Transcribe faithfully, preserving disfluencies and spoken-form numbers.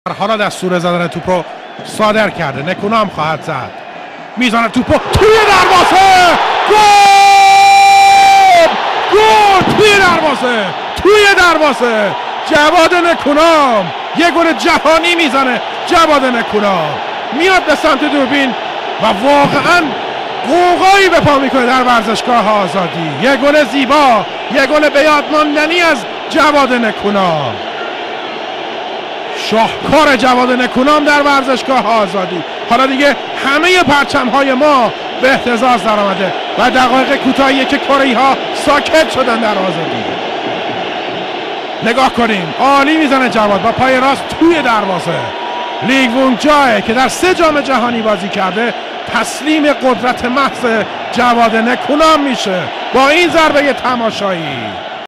حالا دستور زدن توپ رو صادر کرده. نکونا هم خواهد زد، میزنه توپ رو توی دروازه. گل! گل توی دروازه، توی دروازه. جواد نکونا یه گل جهانی میزنه. جواد نکونا میاد به سمت دوربین و واقعا قوقایی به پا میکنه در ورزشگاه آزادی. یه گل زیبا، یه گل به یاد ماندنی از جواد نکونا. شاهکار جواد نکونام در ورزشگاه آزادی. حالا دیگه همه پرچم‌های ما به اهتزاز در آمده و دقایق کوتاهیه که کره‌ای‌ها ساکت شدن در آزادی. نگاه کنیم، عالی میزنه جواد با پای راست توی دروازه. لیگ وون جای که در سه جام جهانی بازی کرده تسلیم قدرت محض جواد نکونام میشه با این ضربه تماشایی.